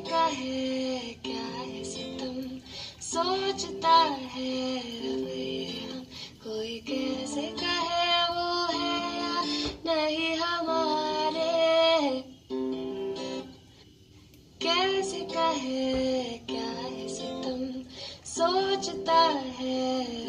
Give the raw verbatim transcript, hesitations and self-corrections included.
कहे क्या है सितम, सोचता है रब ये हम, कोई कैसे कहे वो है या नहीं हमारे, कैसे कहे क्या है सितम, सोचता है